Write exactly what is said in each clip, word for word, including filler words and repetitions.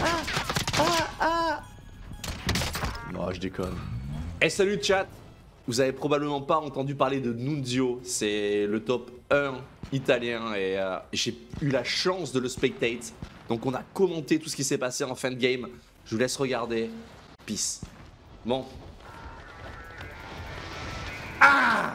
Ah Ah Ah Non, je déconne. Et salut chat. Vous avez probablement pas entendu parler de Nunzio. C'est le top un italien et euh, j'ai eu la chance de le spectate. Donc on a commenté tout ce qui s'est passé en fin de game. Je vous laisse regarder. Peace. Bon. Ah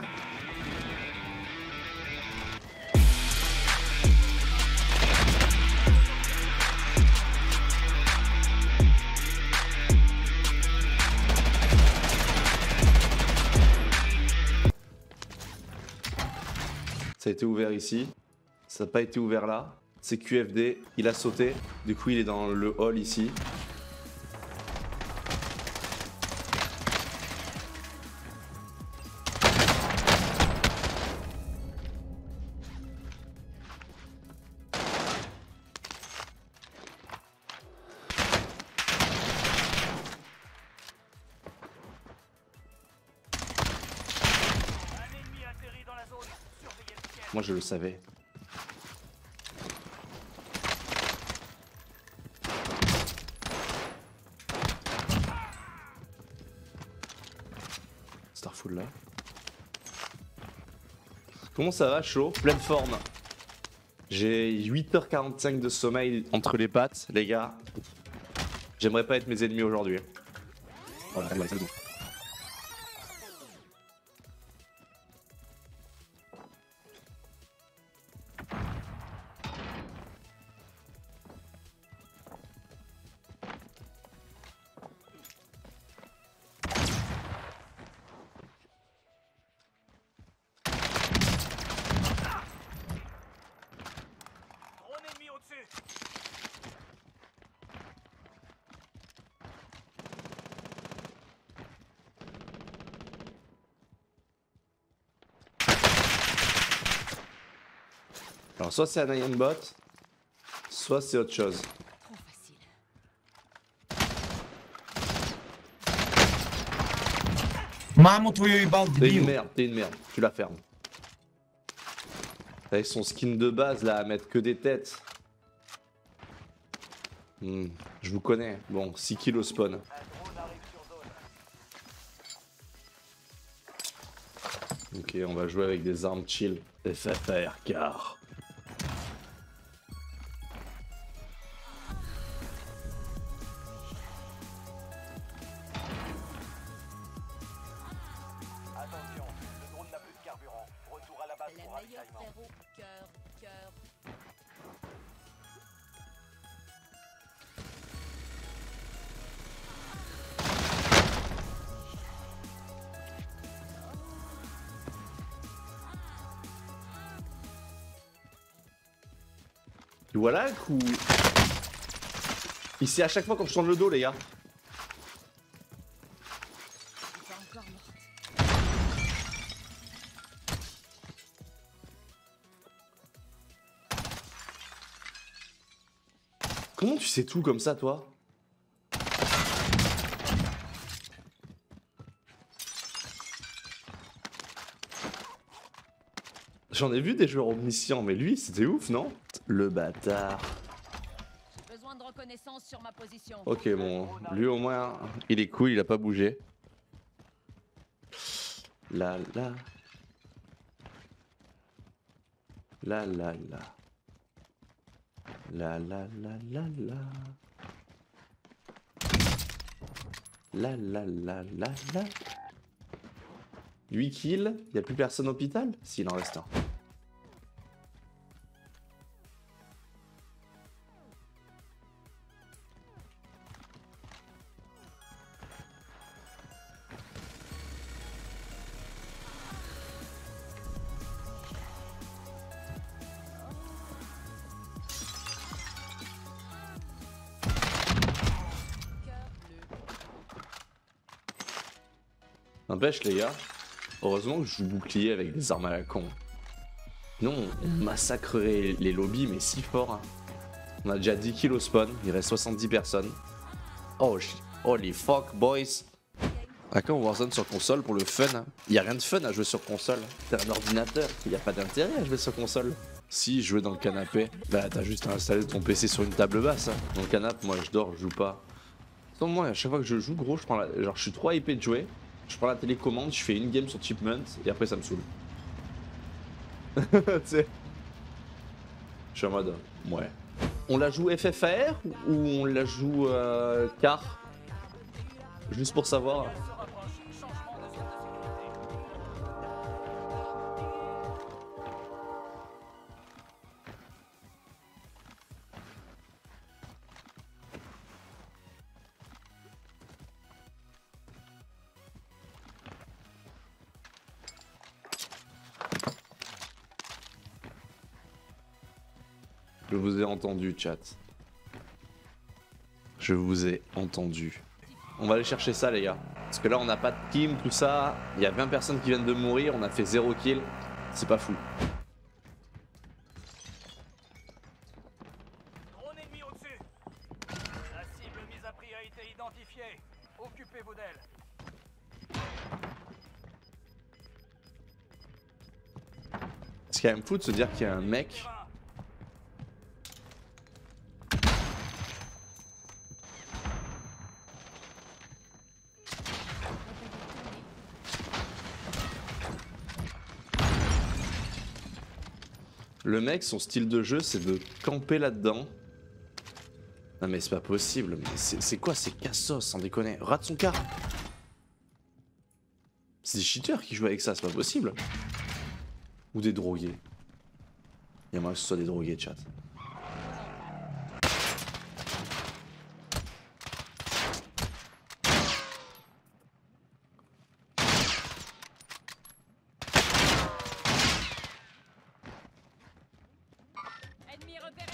Ça a été ouvert ici. Ça n'a pas été ouvert là. C'est Q F D. Il a sauté. Du coup, il est dans le hall ici. Moi je le savais. Starfall là. Comment ça va, chaud? Pleine forme. J'ai huit heures quarante-cinq de sommeil entre les pattes, les gars. J'aimerais pas être mes ennemis aujourd'hui. Oh, alors soit c'est un Iron Bot, soit c'est autre chose. Trop facile. Mammo твою ебал, T'es une дебил. merde, t'es une merde, tu la fermes. Avec son skin de base là, à mettre que des têtes. Hmm, je vous connais. Bon, six kills au spawn. Ok, on va jouer avec des armes chill. F F R car. Attention, le drone n'a plus de carburant. Retour à la base La pour meilleure ravitaillement. frérot. Cœur, cœur. Voilà, coup. Ici à chaque fois quand je tourne le dos, les gars. Pas encore morte. Comment tu sais tout comme ça, toi? J'en ai vu des joueurs omniscients, mais lui, c'était ouf, non? Le bâtard. Besoin de reconnaissance sur ma position. Ok, bon, lui au moins, il est cool, il a pas bougé. La la. La la la. La la la la la. La la la la la. huit kills, y a plus personne au hôpital? S'il en reste un. Cœur bleu. N'empêche les gars, heureusement que je joue bouclier avec des armes à la con. Non, on massacrerait les lobbies mais si fort. Hein. On a déjà dix kills au spawn, il reste soixante-dix personnes. Oh, holy fuck boys. À quand Warzone sur console pour le fun? Il hein. Y a rien de fun à jouer sur console. T'es un ordinateur, il y a pas d'intérêt à jouer sur console. Si, jouer dans le canapé. Bah t'as juste à installer ton P C sur une table basse. Hein. Dans le canapé, moi je dors, je joue pas. Sans moi, à chaque fois que je joue, gros, je prends la... genre je suis trop hypé de jouer. Je prends la télécommande, je fais une game sur Chipmunk et après ça me saoule. Tu sais. Je suis en mode, ouais. On la joue F F A R ou on la joue euh, car? Juste pour savoir. Je vous ai entendu, chat. Je vous ai entendu. On va aller chercher ça, les gars. Parce que là, on n'a pas de team, tout ça. Il y a vingt personnes qui viennent de mourir. On a fait zéro kill. C'est pas fou. Drone ennemi au-dessus. La cible mise à prix a été identifiée. Occupez-vous d'elle. C'est quand même fou de se dire qu'il y a un mec. Le mec, son style de jeu, c'est de camper là-dedans. Non mais c'est pas possible. C'est quoi ces cassos, sans déconner? Rate son car. C'est des cheaters qui jouent avec ça, c'est pas possible. Ou des drogués. Il y a moyen que ce soit des drogués, chat. Ennemi repéré.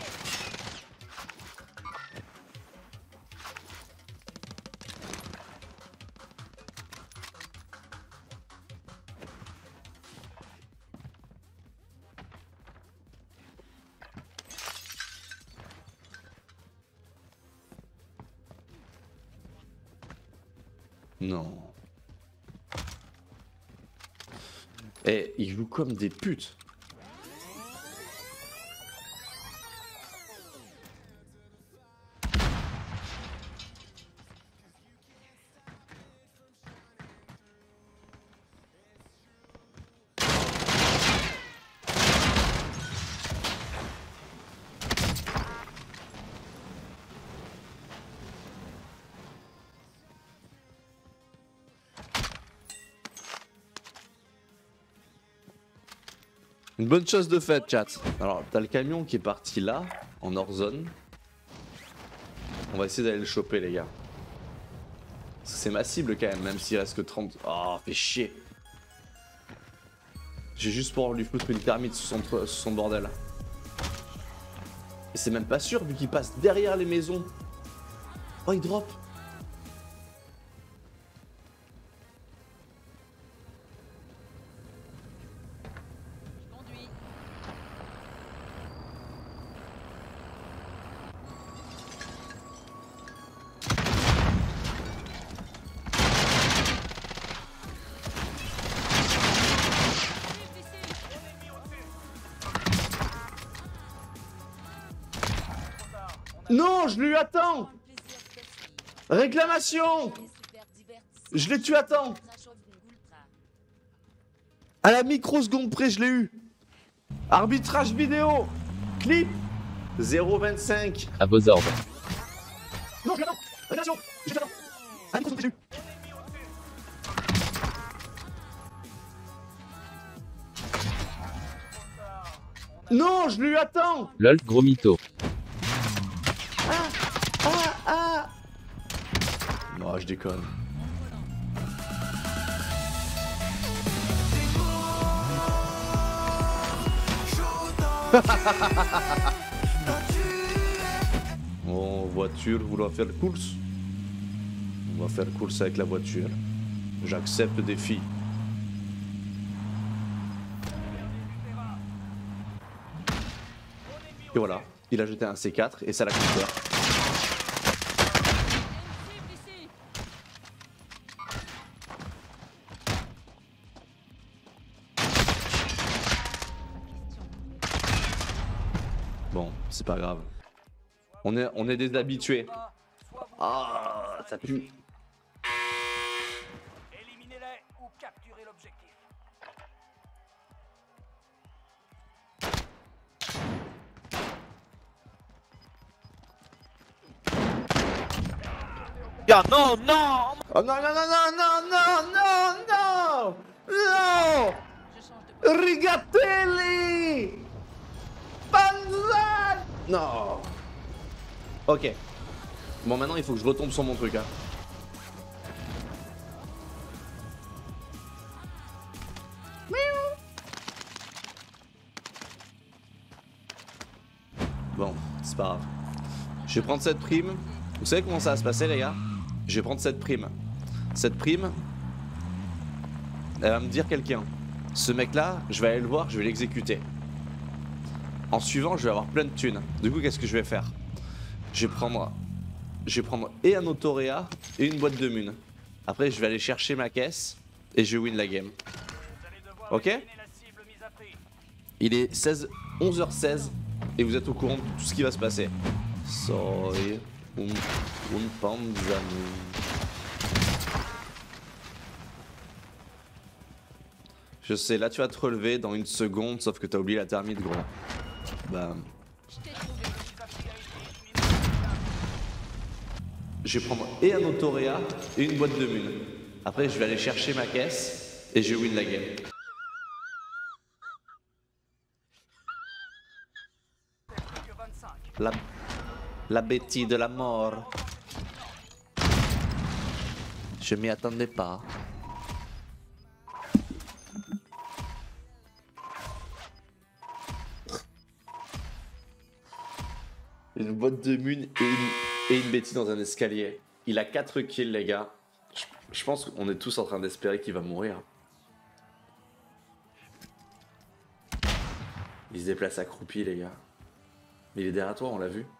Non. Eh, ils jouent comme des putes. Une bonne chose de faite, chat. Alors, t'as le camion qui est parti là, en hors zone. On va essayer d'aller le choper, les gars. Parce que c'est ma cible quand même, même s'il reste que trente. Oh, fait chier. J'ai juste pour lui foutre une thermite sous son, sous son bordel. Et c'est même pas sûr, vu qu'il passe derrière les maisons. Oh, il drop. Conduit. Non, je lui attends. Réclamation. Je l'ai tué à temps. À la microseconde près, je l'ai eu. Arbitrage vidéo. Clip. zéro vingt-cinq. À vos ordres. Non, je l'attends. Réclamation. Je l'attends. À la microseconde près, je l'ai eu. Non, je lui attends. Lol, gros mytho. Ah, ah. Non, je déconne. Bon, voiture, vouloir faire course. On va faire course avec la voiture. J'accepte le défi. Et voilà, il a jeté un C quatre et ça l'a coupé. Cible ici. c'est pas grave. On est, on est des habitués. Soit vous Ah, ça pue. éliminez-les ou capturez l'objectif. Ya non, non. Oh non, non, non, non, non, non, non, non, non. Je change de position. Rigatelli. Panzan. Non. Ok. Bon, maintenant, il faut que je retombe sur mon truc, hein. Bon, c'est pas grave. Je vais prendre cette prime. Vous savez comment ça va se passer, les gars? Je vais prendre cette prime. Cette prime, elle va me dire quelqu'un. Ce mec-là, je vais aller le voir, je vais l'exécuter. En suivant, je vais avoir plein de thunes. Du coup, qu'est-ce que je vais faire? Je vais prendre... Je vais prendre et un autoréa et une boîte de mun. Après, je vais aller chercher ma caisse et je win la game. Vous allez devoir Ok. éliminer la cible mise à prix. Il est seize, onze heures seize et vous êtes au courant de tout ce qui va se passer. Sorry. Un, un panzani. Je sais, là tu vas te relever dans une seconde, sauf que t'as oublié la thermite, gros. Bam. Je t'ai trouvé. Mise à prix a été éliminée. Je vais prendre et un autoréa et une boîte de mun. Après, je vais aller chercher ma caisse et je win la game. Plus que vingt-cinq. La, la bêtise de la mort. Je m'y attendais pas. Une boîte de mun et une, et une bêtise dans un escalier. Il a quatre kills, les gars. Je, je pense qu'on est tous en train d'espérer qu'il va mourir. Il se déplace accroupi, les gars. Mais il est derrière toi, on l'a vu.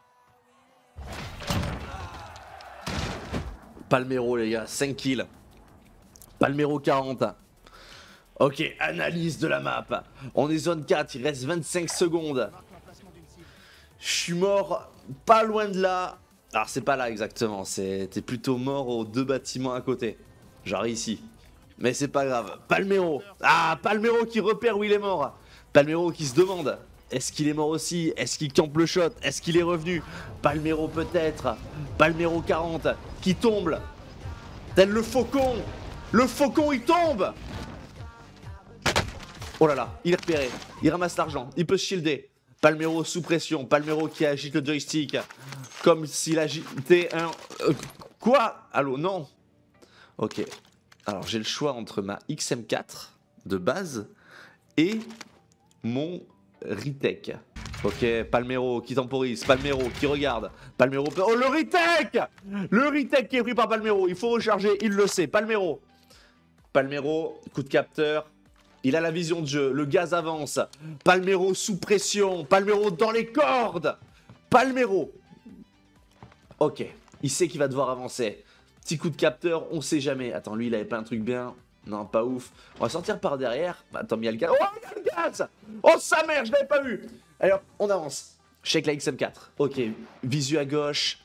Palmero, les gars, cinq kills. Palmero quarante. Ok, analyse de la map. On est zone quatre, il reste vingt-cinq secondes. Je suis mort pas loin de là. Alors c'est pas là exactement, t'es plutôt mort aux deux bâtiments à côté. Genre ici. Mais c'est pas grave. Palmero. Ah, Palmero qui repère où il est mort. Palmero qui se demande, est-ce qu'il est mort aussi? Est-ce qu'il campe le shot? Est-ce qu'il est revenu? Palmero peut-être. Palmero quarante qui tombe. Tel le faucon. Le faucon il tombe. Oh là là, il est repéré. Il ramasse l'argent. Il peut se shielder. Palmero sous pression. Palmero qui agite le joystick. Comme s'il agitait un... Euh, quoi? Allô, non. Ok. Alors j'ai le choix entre ma X M quatre de base et mon retech. Ok, Palmero qui temporise, Palmero qui regarde, Palmero... Oh, le retech! Le retech qui est pris par Palmero, il faut recharger, il le sait, Palmero. Palmero, coup de capteur, il a la vision de jeu, le gaz avance, Palmero sous pression, Palmero dans les cordes, Palmero. Ok, il sait qu'il va devoir avancer. Petit coup de capteur, on sait jamais. Attends, lui, il avait pas un truc bien. Non, pas ouf. On va sortir par derrière. Attends, mais il y a le gaz. Oh, il y a le gaz! Oh, sa mère, je l'avais pas vu. Alors, on avance. Check la X M quatre. Ok, visu à gauche.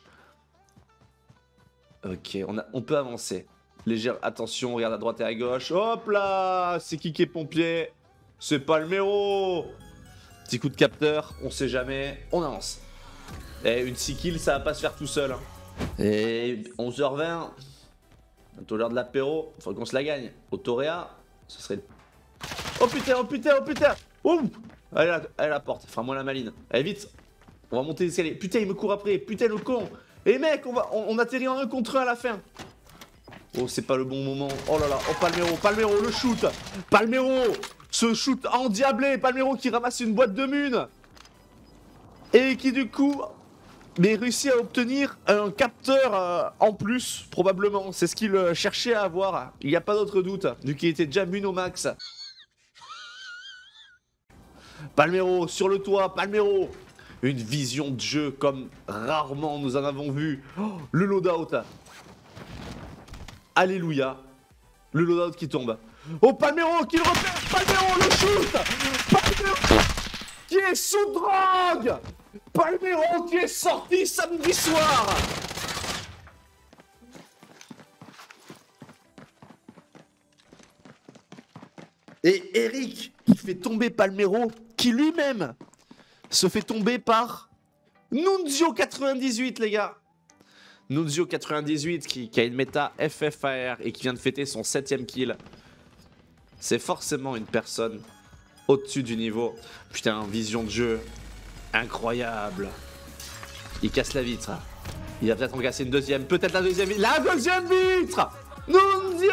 Ok, on, a, on peut avancer. Légère attention, regarde à droite et à gauche. Hop là! C'est qui qui est pompier? C'est Palmero! Petit coup de capteur, on sait jamais. On avance. Et une six kills, ça va pas se faire tout seul. Hein. Et onze heures vingt. Bientôt l'heure de l'apéro. Faut qu'on se la gagne. Autoréa, ce serait... Oh putain, oh putain, oh putain! Oh! Allez la, allez la porte, enfin moi la maline. Allez vite! On va monter les escaliers. Putain, il me court après. Putain, le con! Et mec, on, va, on, on atterrit en un contre un à la fin. Oh, c'est pas le bon moment. Oh là là, oh Palmero, Palmero, le shoot! Palmero! Ce shoot endiablé! Palmero qui ramasse une boîte de mun! Et qui du coup... mais réussit à obtenir un capteur euh, en plus, probablement. C'est ce qu'il euh, cherchait à avoir. Il n'y a pas d'autre doute, vu qu'il était déjà mun au max. Palmero, sur le toit, Palmero. Une vision de jeu comme rarement nous en avons vu. Oh, le loadout. Alléluia. Le loadout qui tombe. Oh, Palmero qui le repère. Palmero, le shoot. Palmero qui est sous drogue. Palmero qui est sorti samedi soir. Et Eric qui fait tomber Palmero, qui lui-même se fait tomber par Nunzio quatre-vingt-dix-huit, les gars. Nunzio quatre-vingt-dix-huit qui, qui a une méta F F A R et qui vient de fêter son septième kill. C'est forcément une personne au-dessus du niveau. Putain, vision de jeu incroyable. Il casse la vitre. Il va peut-être en casser une deuxième. Peut-être la deuxième vitre. La deuxième vitre. Nunzio.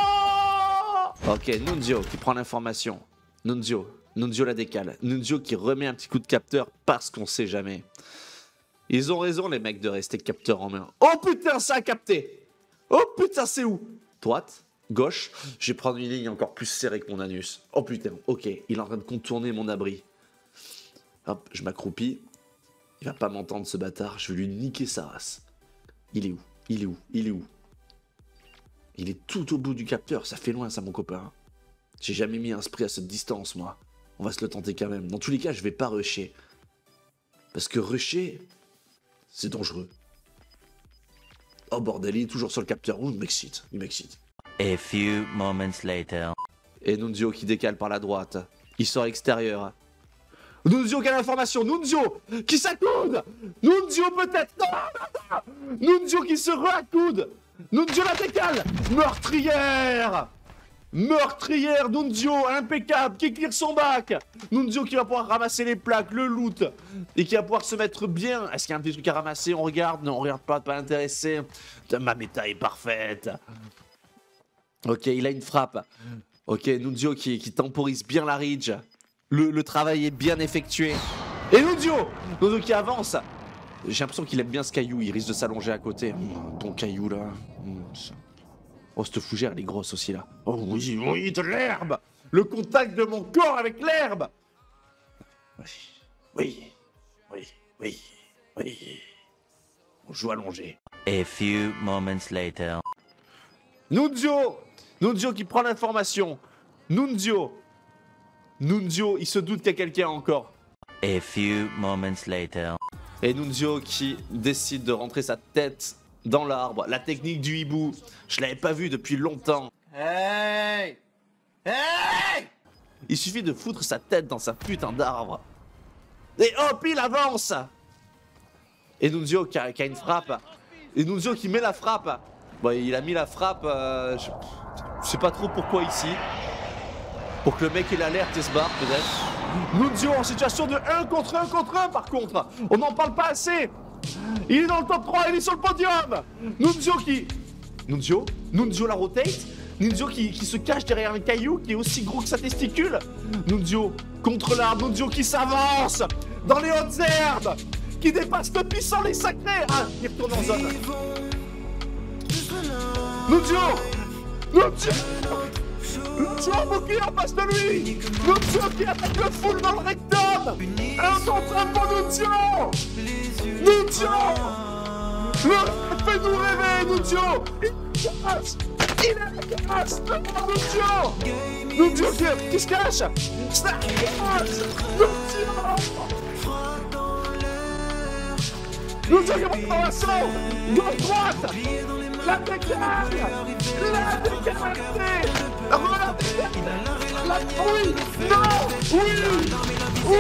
Ok, Nunzio qui prend l'information. Nunzio. Nunzio la décale. Nunzio qui remet un petit coup de capteur parce qu'on sait jamais. Ils ont raison, les mecs, de rester capteur en main. Oh putain, ça a capté. Oh putain, c'est où? Droite, gauche. Je vais prendre une ligne encore plus serrée que mon anus. Oh putain, ok. Il est en train de contourner mon abri. Hop, je m'accroupis. Il va pas m'entendre, ce bâtard. Je vais lui niquer sa race. Il est où? Il est où? Il est où? Il est tout au bout du capteur. Ça fait loin, ça, mon copain. J'ai jamais mis un spray à cette distance, moi. On va se le tenter quand même. Dans tous les cas, je vais pas rusher. Parce que rusher, c'est dangereux. Oh bordel, il est toujours sur le capteur. Oh, il m'excite. Il m'excite. A few moments later. Et Nunzio qui décale par la droite. Il sort extérieur. Nunzio qui a l'information. Nunzio qui s'accoude. Nunzio peut-être. Non, non, non. Nunzio qui se re-accoude. Nunzio la décale. Meurtrière. Meurtrière, Nunzio, impeccable, qui clear son bac. Nunzio qui va pouvoir ramasser les plaques, le loot, et qui va pouvoir se mettre bien. Est-ce qu'il y a un petit truc à ramasser? On regarde, non, on regarde pas, pas intéressé. Ma méta est parfaite. Ok, il a une frappe. Ok, Nunzio qui, qui temporise bien la ridge. Le, le travail est bien effectué. Et Nunzio Nunzio qui avance. J'ai l'impression qu'il aime bien ce caillou, il risque de s'allonger à côté. Mmh, bon caillou là. Mmh. Oh, cette fougère, elle est grosse aussi, là. Oh oui, oui, de l'herbe. Le contact de mon corps avec l'herbe. Oui, oui, oui, oui, oui. On joue allongé. A few moments later. Nunzio Nunzio qui prend l'information. Nunzio Nunzio, il se doute qu'il y a quelqu'un encore. A few moments later. Et Nunzio qui décide de rentrer sa tête dans l'arbre, la technique du hibou. Je l'avais pas vu depuis longtemps. Hey! Hey! Il suffit de foutre sa tête dans sa putain d'arbre. Et hop, il avance. Et Nunzio qui a, qui a une frappe. Et Nunzio qui met la frappe. Bon, il a mis la frappe, euh, je, je sais pas trop pourquoi ici. Pour que le mec ait l'alerte et se barre peut-être. Nunzio en situation de un contre un contre un par contre. On n'en parle pas assez. Il est dans le top trois, il est sur le podium. Nunzio qui... Nunzio Nunzio la rotate. Nunzio qui, qui se cache derrière un caillou qui est aussi gros que sa testicule. Nunzio contre l'arbre. Nunzio qui s'avance dans les hautes herbes. Qui dépasse le puissant, les sacrés. Ah, il retourne en zone. Nunzio Nunzio Nunzio bouclier en face de lui. Nunzio qui attaque le full dans le rectum. Un contre un pour Nunzio. Nunzio Le fais-nous rêver, Nunzio. Il casse. Il est la casse. Nunzio Nunzio qui, qui se cache. Snap casse. Nunzio Nunzio qui monte dans la sauce. Gauche droite. La décale. La décale. La décale. La... Oui. Non. Oui. Oui.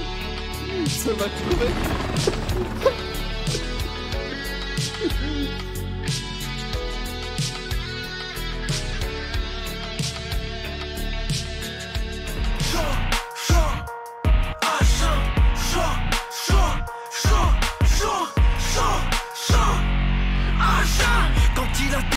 Ça m'a crevé.